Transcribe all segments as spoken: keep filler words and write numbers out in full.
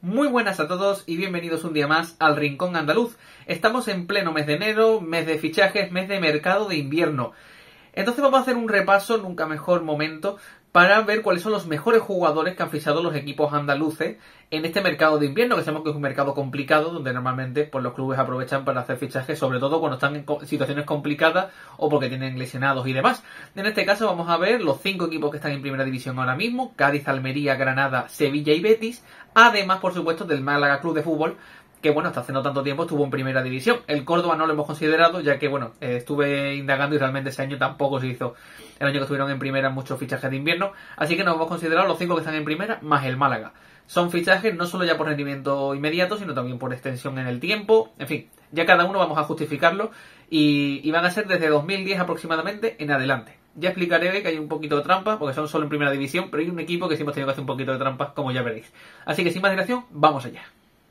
Muy buenas a todos y bienvenidos un día más al Rincón Andaluz. Estamos en pleno mes de enero, mes de fichajes, mes de mercado de invierno. Entonces vamos a hacer un repaso, nunca mejor momento, para ver cuáles son los mejores jugadores que han fichado los equipos andaluces en este mercado de invierno, que sabemos que es un mercado complicado, donde normalmente pues, los clubes aprovechan para hacer fichajes, sobre todo cuando están en situaciones complicadas o porque tienen lesionados y demás. En este caso vamos a ver los cinco equipos que están en primera división ahora mismo: Cádiz, Almería, Granada, Sevilla y Betis, además por supuesto del Málaga Club de Fútbol, que bueno, hasta hace no tanto tiempo estuvo en primera división. El Córdoba no lo hemos considerado, ya que bueno, eh, estuve indagando y realmente ese año tampoco se hizo el año que estuvieron en primera muchos fichajes de invierno, así que nos hemos considerado los cinco que están en primera, más el Málaga. Son fichajes no solo ya por rendimiento inmediato, sino también por extensión en el tiempo, en fin, ya cada uno vamos a justificarlo, y, y van a ser desde dos mil diez aproximadamente en adelante. Ya explicaré que hay un poquito de trampa, porque son solo en primera división, pero hay un equipo que sí hemos tenido que hacer un poquito de trampa, como ya veréis. Así que sin más dilación, vamos allá.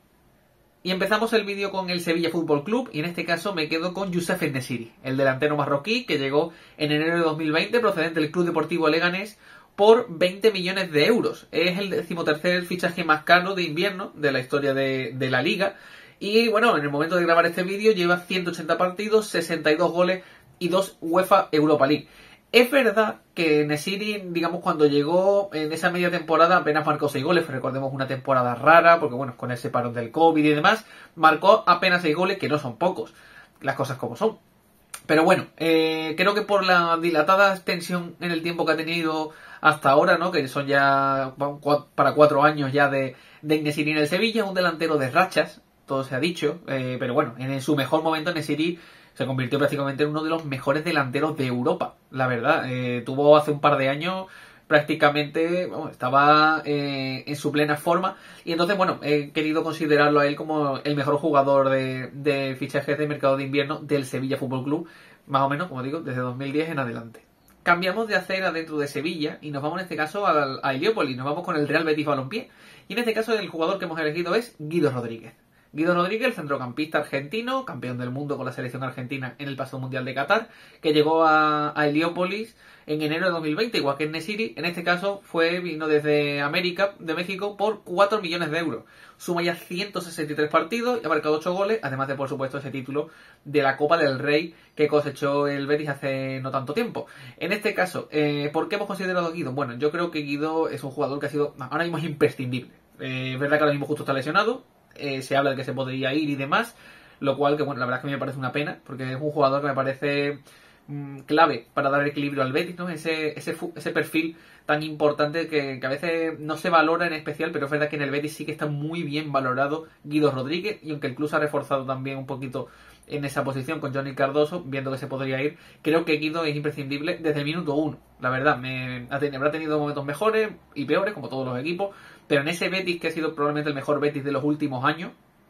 Y empezamos el vídeo con el Sevilla Fútbol Club, y en este caso me quedo con Youssef En-Nesyri, el delantero marroquí que llegó en enero de dos mil veinte procedente del Club Deportivo Leganés por veinte millones de euros. Es el decimotercer fichaje más caro de invierno de la historia de, de la liga. Y bueno, en el momento de grabar este vídeo lleva ciento ochenta partidos, sesenta y dos goles y dos UEFA Europa League. Es verdad que En-Nesyri, digamos, cuando llegó en esa media temporada apenas marcó seis goles. Recordemos una temporada rara, porque bueno, con ese parón del COVID y demás, marcó apenas seis goles, que no son pocos, las cosas como son. Pero bueno, eh, creo que por la dilatada extensión en el tiempo que ha tenido hasta ahora, ¿no? Que son ya para cuatro años ya de, de En-Nesyri en el Sevilla, un delantero de rachas, todo se ha dicho, eh, pero bueno, en su mejor momento En-Nesyri se convirtió prácticamente en uno de los mejores delanteros de Europa, la verdad. Eh, tuvo hace un par de años prácticamente, bueno, estaba eh, en su plena forma, y entonces, bueno, he querido considerarlo a él como el mejor jugador de, de fichajes de mercado de invierno del Sevilla Fútbol Club, más o menos, como digo, desde dos mil diez en adelante. Cambiamos de acera dentro de Sevilla y nos vamos en este caso a, a Heliópolis, nos vamos con el Real Betis Balompié, y en este caso el jugador que hemos elegido es Guido Rodríguez. Guido Rodríguez, el centrocampista argentino, campeón del mundo con la selección argentina en el pasado Mundial de Qatar, que llegó a, a Heliópolis en enero de dos mil veinte, igual que En-Nesyri. En este caso fue vino desde América, de México, por cuatro millones de euros. Suma ya ciento sesenta y tres partidos y ha marcado ocho goles, además de, por supuesto, ese título de la Copa del Rey que cosechó el Betis hace no tanto tiempo. En este caso, eh, ¿por qué hemos considerado a Guido? Bueno, yo creo que Guido es un jugador que ha sido, ahora mismo es imprescindible. Eh, es verdad que ahora mismo justo está lesionado. Eh, se habla de que se podría ir y demás, lo cual, que bueno, la verdad es que me parece una pena, porque es un jugador que me parece mmm, clave para dar equilibrio al Betis, ¿no? Ese, ese, ese perfil tan importante que, que a veces no se valora en especial, pero es verdad que en el Betis sí que está muy bien valorado Guido Rodríguez, y aunque el club se ha reforzado también un poquito en esa posición con Johnny Cardoso, viendo que se podría ir, creo que Guido es imprescindible desde el minuto uno. La verdad, me, habrá tenido momentos mejores y peores, como todos los equipos, pero en ese Betis, que ha sido probablemente el mejor Betis de los últimos años,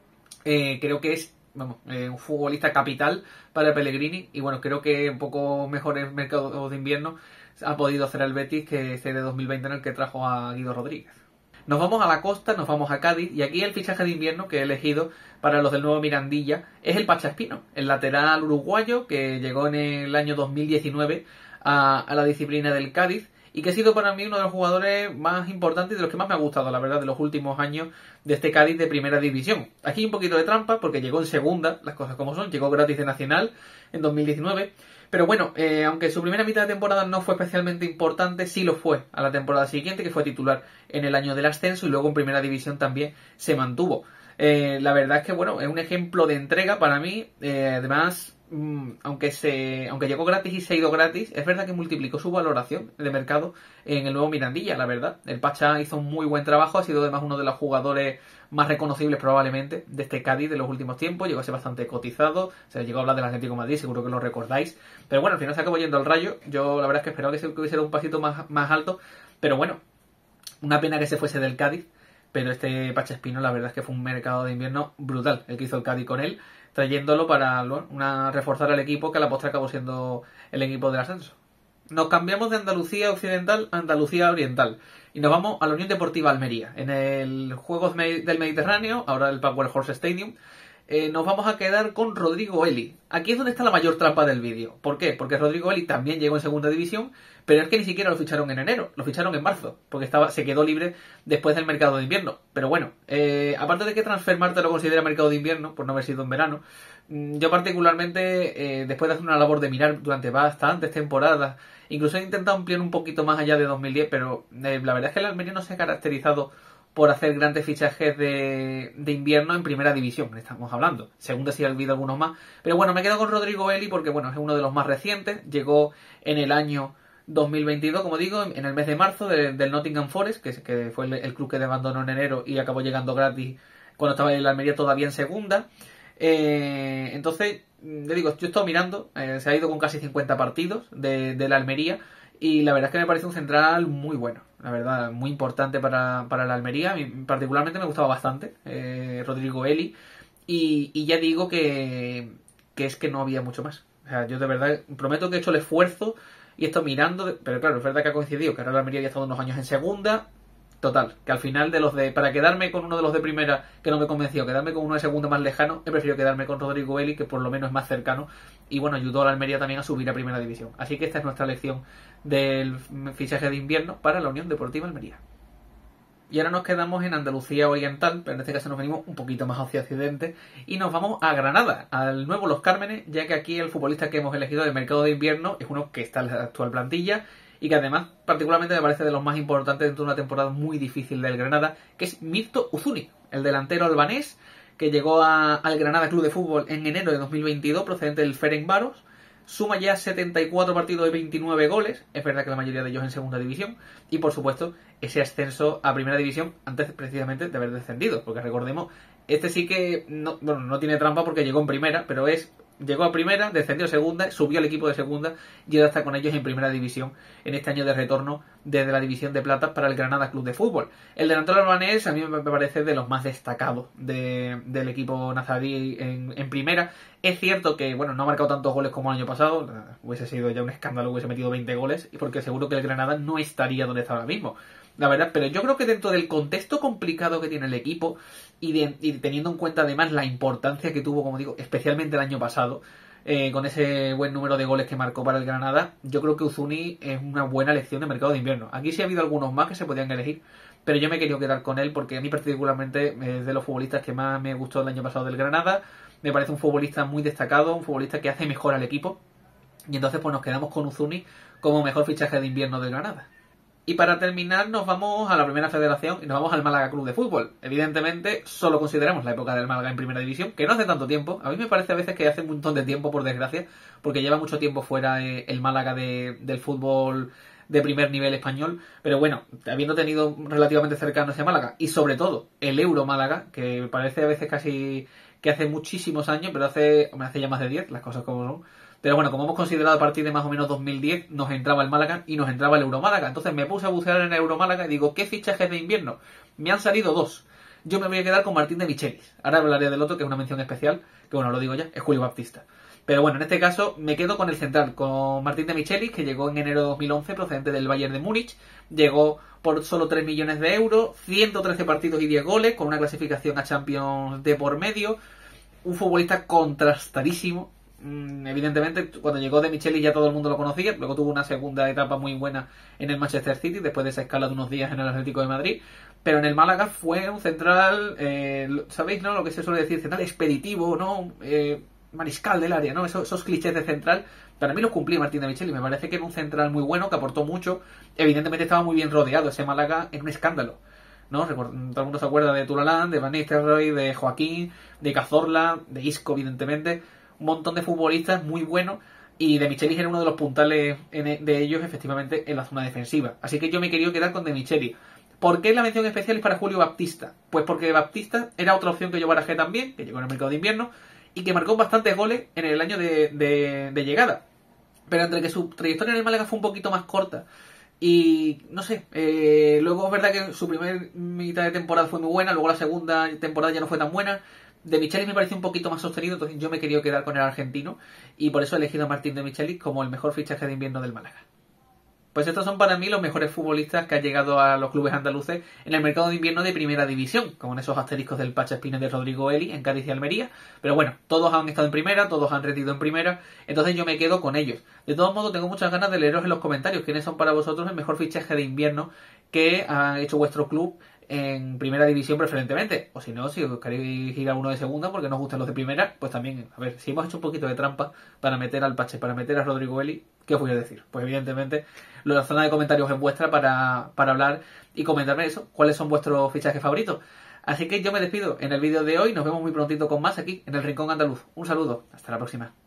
eh, creo que es vamos, eh, un futbolista capital para Pellegrini, y bueno, creo que un poco mejor en mercado de invierno ha podido hacer el Betis que ese de dos mil veinte en el que trajo a Guido Rodríguez. Nos vamos a la costa, nos vamos a Cádiz, y aquí el fichaje de invierno que he elegido para los del nuevo Mirandilla es el Pacha Espino, el lateral uruguayo que llegó en el año dos mil diecinueve a, a la disciplina del Cádiz, y que ha sido para mí uno de los jugadores más importantes y de los que más me ha gustado, la verdad, de los últimos años de este Cádiz de primera división. Aquí hay un poquito de trampa porque llegó en segunda, las cosas como son, llegó gratis de Nacional en dos mil diecinueve, pero bueno, eh, aunque su primera mitad de temporada no fue especialmente importante, sí lo fue a la temporada siguiente, que fue titular en el año del ascenso, y luego en primera división también se mantuvo. Eh, la verdad es que bueno, es un ejemplo de entrega para mí, eh, además, aunque se aunque llegó gratis y se ha ido gratis, es verdad que multiplicó su valoración de mercado en el nuevo Mirandilla, la verdad. El Pacha hizo un muy buen trabajo, ha sido además uno de los jugadores más reconocibles probablemente de este Cádiz de los últimos tiempos, llegó a ser bastante cotizado, se llegó a hablar del Atlético de Madrid, seguro que lo recordáis, pero bueno, al final se acabó yendo al Rayo. Yo la verdad es que esperaba que se hubiese dado un pasito más, más alto, pero bueno, una pena que se fuese del Cádiz, pero este Pacha Espino la verdad es que fue un mercado de invierno brutal el que hizo el Cádiz con él, trayéndolo para bueno, una, reforzar al equipo que a la postre acabó siendo el equipo del ascenso. Nos cambiamos de Andalucía Occidental a Andalucía Oriental y nos vamos a la Unión Deportiva Almería, en el Juegos del Mediterráneo, ahora el Power Horse Stadium. eh, nos vamos a quedar con Rodrigo Eli. Aquí es donde está la mayor trampa del vídeo. ¿Por qué? Porque Rodrigo Eli también llegó en segunda división, pero es que ni siquiera lo ficharon en enero, lo ficharon en marzo, porque estaba, se quedó libre después del mercado de invierno. Pero bueno, eh, aparte de que Transfermarkt lo considera mercado de invierno, por no haber sido en verano, yo particularmente, eh, después de hacer una labor de mirar durante bastantes temporadas, incluso he intentado ampliar un poquito más allá de dos mil diez, pero eh, la verdad es que el Almería no se ha caracterizado por hacer grandes fichajes de, de invierno en primera división, estamos hablando. Segunda sí ha habido algunos más. Pero bueno, me quedo con Rodrigo Eli porque bueno, es uno de los más recientes. Llegó en el año dos mil veintidós, como digo, en el mes de marzo de, del Nottingham Forest, que, que fue el, el club que abandonó en enero y acabó llegando gratis cuando estaba en el Almería todavía en segunda. Eh, entonces, le digo, yo he estado mirando, eh, se ha ido con casi cincuenta partidos de, de la Almería. Y la verdad es que me parece un central muy bueno, la verdad, muy importante para, para la Almería. A mí particularmente me gustaba bastante eh, Rodrigo Eli. Y, y ya digo que, que es que no había mucho más. O sea, yo de verdad prometo que he hecho el esfuerzo y he estado mirando, pero claro, es verdad que ha coincidido que ahora la Almería ya ha estado unos años en segunda. Total, que al final de los de para quedarme con uno de los de primera que no me convenció, quedarme con uno de segunda más lejano, he preferido quedarme con Rodrigo Eli, que por lo menos es más cercano y bueno, ayudó a la Almería también a subir a primera división. Así que esta es nuestra lección del fichaje de invierno para la Unión Deportiva Almería. Y ahora nos quedamos en Andalucía Oriental, pero en este caso nos venimos un poquito más hacia Occidente y nos vamos a Granada, al nuevo Los Cármenes, ya que aquí el futbolista que hemos elegido del mercado de invierno es uno que está en la actual plantilla y que además particularmente me parece de los más importantes dentro de una temporada muy difícil del Granada, que es Mirto Uzuni, el delantero albanés que llegó a, al Granada Club de Fútbol en enero de dos mil veintidós procedente del Ferencváros. Suma ya setenta y cuatro partidos y veintinueve goles, es verdad que la mayoría de ellos en segunda división, y por supuesto ese ascenso a primera división antes precisamente de haber descendido, porque recordemos, este sí que no, bueno, no tiene trampa porque llegó en primera, pero es llegó a primera, descendió a segunda, subió al equipo de segunda y ahora está con ellos en primera división en este año de retorno desde la división de plata para el Granada Club de Fútbol. El delantero albanés a mí me parece de los más destacados de, del equipo nazarí en, en primera. Es cierto que bueno, no ha marcado tantos goles como el año pasado, hubiese sido ya un escándalo, hubiese metido veinte goles, y porque seguro que el Granada no estaría donde está ahora mismo, la verdad, pero yo creo que dentro del contexto complicado que tiene el equipo y, de, y teniendo en cuenta además la importancia que tuvo, como digo, especialmente el año pasado, eh, con ese buen número de goles que marcó para el Granada, yo creo que Uzuni es una buena elección de mercado de invierno. Aquí sí ha habido algunos más que se podían elegir, pero yo me he querido quedar con él porque a mí particularmente es de los futbolistas que más me gustó el año pasado del Granada. Me parece un futbolista muy destacado, un futbolista que hace mejor al equipo, y entonces pues nos quedamos con Uzuni como mejor fichaje de invierno del Granada. Y para terminar nos vamos a la primera federación y nos vamos al Málaga Club de Fútbol. Evidentemente solo consideramos la época del Málaga en primera división, que no hace tanto tiempo. A mí me parece a veces que hace un montón de tiempo, por desgracia, porque lleva mucho tiempo fuera eh, el Málaga de, del fútbol de primer nivel español. Pero bueno, habiendo tenido relativamente cercano ese Málaga y sobre todo el Euro Málaga, que parece a veces casi que hace muchísimos años, pero hace, me hace ya más de diez, las cosas como son. Pero bueno, como hemos considerado a partir de más o menos dos mil diez, nos entraba el Málaga y nos entraba el Euromálaga. Entonces me puse a bucear en el Euromálaga y digo, ¿qué fichajes de invierno? Me han salido dos. Yo me voy a quedar con Martín de Michelis. Ahora hablaré del otro, que es una mención especial, que bueno, lo digo ya, es Julio Baptista. Pero bueno, en este caso me quedo con el central, con Martín de Michelis, que llegó en enero de dos mil once procedente del Bayern de Múnich. Llegó por solo tres millones de euros, ciento trece partidos y diez goles, con una clasificación a Champions de por medio. Un futbolista contrastadísimo. Evidentemente, cuando llegó de Michelis ya todo el mundo lo conocía. Luego tuvo una segunda etapa muy buena en el Manchester City, después de esa escala de unos días en el Atlético de Madrid. Pero en el Málaga fue un central, eh, ¿sabéis, no? Lo que se suele decir, central expeditivo, ¿no? Eh, mariscal del área, ¿no? Esos, esos clichés de central, para mí los cumplí Martín de Michelis. Me parece que era un central muy bueno, que aportó mucho. Evidentemente estaba muy bien rodeado. Ese Málaga en un escándalo, ¿no? Todo el mundo se acuerda de Turalán, de Van Nistelrooy, de Joaquín, de Cazorla, de Isco, evidentemente. Un montón de futbolistas muy buenos, y de Michelis era uno de los puntales de ellos efectivamente en la zona defensiva. Así que yo me he querido quedar con de Michelis. ¿Por qué la mención especial es para Julio Baptista? Pues porque Baptista era otra opción que yo barajé también, que llegó en el mercado de invierno y que marcó bastantes goles en el año de, de, de llegada. Pero entre que su trayectoria en el Málaga fue un poquito más corta y no sé, eh, luego es verdad que su primera mitad de temporada fue muy buena, luego la segunda temporada ya no fue tan buena. De Michelis me pareció un poquito más sostenido, entonces yo me he querido quedar con el argentino y por eso he elegido a Martín de Michelis como el mejor fichaje de invierno del Málaga. Pues estos son para mí los mejores futbolistas que han llegado a los clubes andaluces en el mercado de invierno de primera división, como en esos asteriscos del Pacha Espines de Rodrigo Eli en Cádiz y Almería. Pero bueno, todos han estado en primera, todos han rendido en primera, entonces yo me quedo con ellos. De todos modos, tengo muchas ganas de leeros en los comentarios quiénes son para vosotros el mejor fichaje de invierno que ha hecho vuestro club en primera división preferentemente, o si no, si os queréis ir a uno de segunda porque no os gustan los de primera, pues también, a ver, si hemos hecho un poquito de trampa para meter al Pache, para meter a Rodrigo Eli, ¿qué os voy a decir? Pues evidentemente la zona de comentarios es vuestra para, para hablar y comentarme eso, cuáles son vuestros fichajes favoritos. Así que yo me despido en el vídeo de hoy, nos vemos muy prontito con más aquí en el Rincón Andaluz. Un saludo, hasta la próxima.